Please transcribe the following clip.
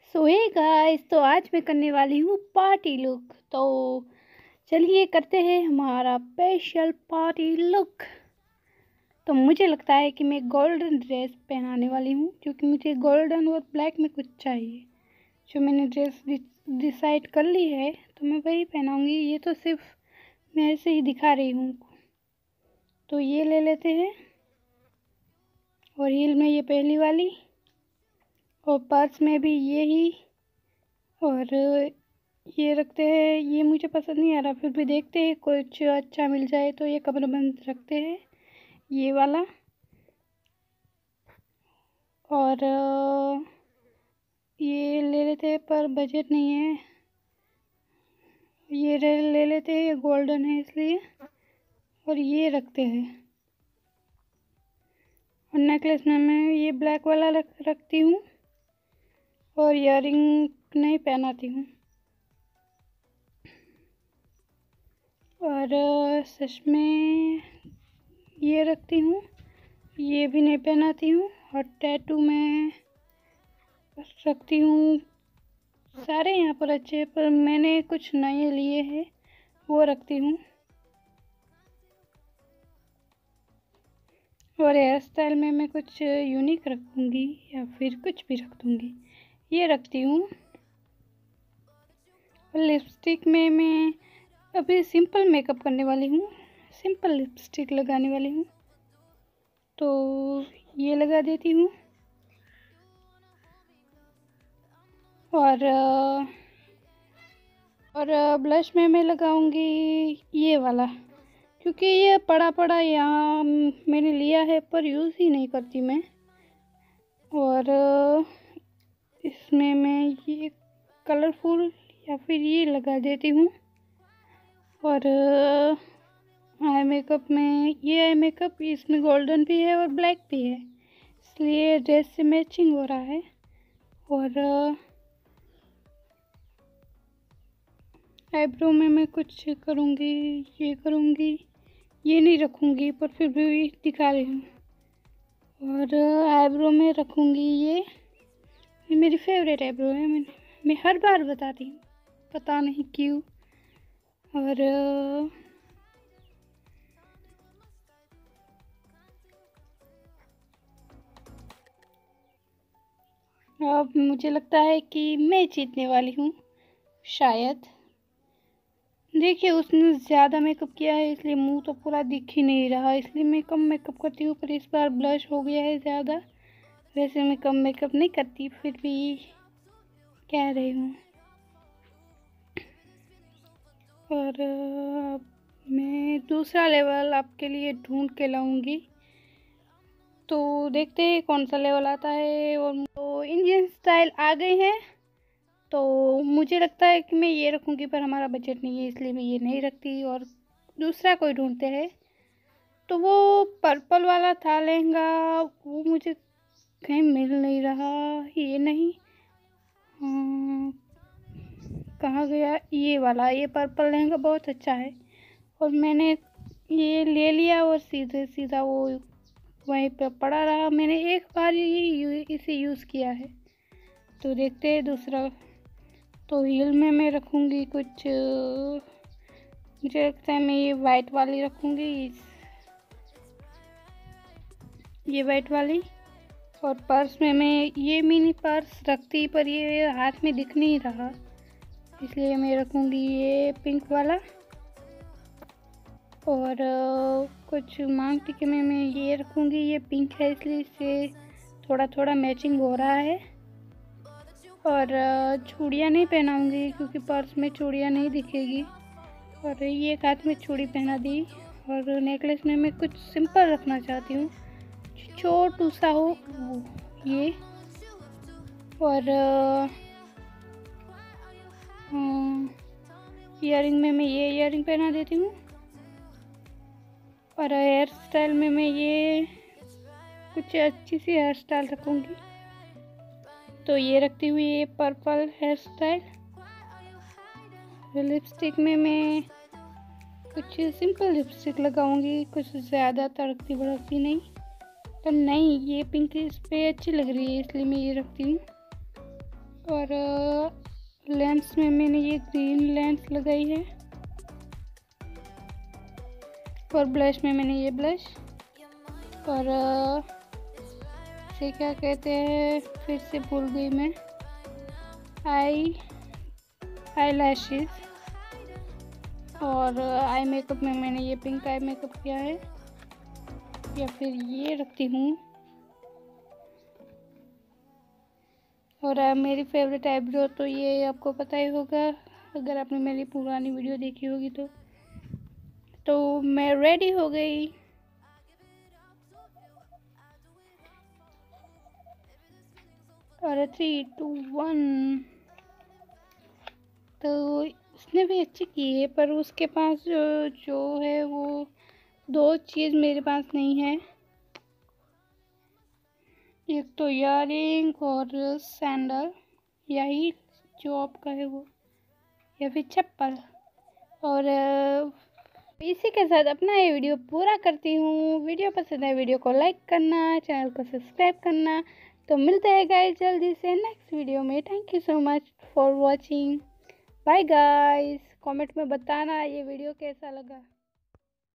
सो hey guys, तो आज मैं करने वाली हूँ पार्टी लुक। तो चलिए करते हैं हमारा स्पेशल पार्टी लुक। तो मुझे लगता है कि मैं गोल्डन ड्रेस पहनाने वाली हूँ, क्योंकि मुझे गोल्डन और ब्लैक में कुछ चाहिए। जो मैंने ड्रेस डिसाइड कर ली है तो मैं वही पहनाऊँगी। ये तो सिर्फ मैं ऐसे ही दिखा रही हूँ। तो ये ले लेते हैं, और हील में ये पहली वाली, और पर्स में भी यही, और ये रखते हैं। ये मुझे पसंद नहीं आ रहा, फिर भी देखते हैं कुछ अच्छा मिल जाए तो ये कमरबंद रखते हैं, ये वाला। और ये ले लेते हैं, पर बजट नहीं है। ये ले लेते हैं, ये गोल्डन है इसलिए। और ये रखते हैं, और नेकलेस में मैं ये ब्लैक वाला रखती हूँ, और ईयरिंग नहीं पहनाती हूँ। और सच में ये रखती हूँ, ये भी नहीं पहनाती हूँ। और टैटू में रखती हूँ। सारे यहाँ पर अच्छे, पर मैंने कुछ नए लिए हैं वो रखती हूँ। और हेयर स्टाइल में मैं कुछ यूनिक रखूँगी या फिर कुछ भी रख दूँगी, ये रखती हूँ। और लिपस्टिक में मैं अभी सिंपल मेकअप करने वाली हूँ, सिंपल लिपस्टिक लगाने वाली हूँ, तो ये लगा देती हूँ। और ब्लश में मैं लगाऊंगी ये वाला, क्योंकि ये पड़ा पड़ा यहाँ मैंने लिया है पर यूज़ ही नहीं करती मैं। और इसमें मैं ये कलरफुल या फिर ये लगा देती हूँ। और आई मेकअप में ये आई मेकअप, इसमें गोल्डन भी है और ब्लैक भी है, इसलिए ड्रेस से मैचिंग हो रहा है। और आईब्रो में मैं कुछ करूँगी, ये करूँगी, ये नहीं रखूँगी पर फिर भी दिखा रही हूँ। और आईब्रो में रखूँगी ये मेरी फेवरेट आईब्रो है, मैं हर बार बताती हूँ, पता नहीं क्यों। और अब मुझे लगता है कि मैं जीतने वाली हूँ शायद। देखिए, उसने ज़्यादा मेकअप किया है इसलिए मुंह तो पूरा दिख ही नहीं रहा, इसलिए मैं कम मेकअप करती हूँ। पर इस बार ब्लश हो गया है ज़्यादा, वैसे मैं कम मेकअप नहीं करती, फिर भी कह रही हूँ। और मैं दूसरा लेवल आपके लिए ढूंढ के लाऊंगी, तो देखते हैं कौन सा लेवल आता है। और तो इंडियन स्टाइल आ गई है, तो मुझे लगता है कि मैं ये रखूँगी, पर हमारा बजट नहीं है इसलिए मैं ये नहीं रखती, और दूसरा कोई ढूंढते हैं। तो वो पर्पल वाला था लहंगा, वो मुझे कहीं मिल नहीं रहा, ये नहीं, कहाँ गया ये वाला। ये पर्पल लहंगा बहुत अच्छा है, और मैंने ये ले लिया और सीधे सीधा वो वहीं पे पड़ा रहा। मैंने एक बार इसे यूज़ किया है। तो देखते हैं दूसरा। तो हील में मैं रखूँगी कुछ, मुझे लगता है मैं ये वाइट वाली रखूँगी, ये वाइट वाली। और पर्स में मैं ये मिनी पर्स रखती, पर ये हाथ में दिख नहीं रहा, इसलिए मैं रखूँगी ये पिंक वाला। और कुछ मांग टीके में मैं ये रखूँगी, ये पिंक है इसलिए इससे थोड़ा थोड़ा मैचिंग हो रहा है। और चूड़ियाँ नहीं पहनाऊँगी क्योंकि पर्स में चूड़ियाँ नहीं दिखेगी, और ये एक हाथ में चूड़ी पहना दी। और नेकलेस में मैं कुछ सिंपल रखना चाहती हूँ, छोटू सा हो ये। और ईयरिंग में मैं ये ईयरिंग पहना देती हूँ। और हेयर स्टाइल में मैं ये कुछ अच्छी सी हेयर स्टाइल रखूँगी, तो ये रखती हुई ये पर्पल हेयर स्टाइल। लिपस्टिक में मैं कुछ सिंपल लिपस्टिक लगाऊंगी, कुछ ज़्यादा तड़कती भड़कती नहीं। पर नहीं, ये पिंक इस पर अच्छी लग रही है इसलिए मैं ये रखती हूँ। और लेंस में मैंने ये ग्रीन लेंस लगाई है, और ब्लश में मैंने ये ब्लश, और इसे क्या कहते हैं, फिर से भूल गई मैं, आई लैशेस। और आई मेकअप में मैंने ये पिंक आई मेकअप किया है, या फिर ये रखती हूँ। और मेरी फेवरेट आईब्रो तो ये आपको पता ही होगा, अगर आपने मेरी पुरानी वीडियो देखी होगी तो मैं रेडी हो गई। और 3, 2, 1। तो उसने भी अच्छी की है, पर उसके पास जो है वो 2 चीज़ मेरे पास नहीं है, एक तो इयररिंग और सैंडल, यही जो आपका है वो, या फिर चप्पल। और इसी के साथ अपना ये वीडियो पूरा करती हूँ। वीडियो पसंद है वीडियो को लाइक करना, चैनल को सब्सक्राइब करना। तो मिलते हैं गाइस जल्दी से नेक्स्ट वीडियो में। Thank you so much for watching. Bye guys. Comment में बताना ये वीडियो कैसा लगा।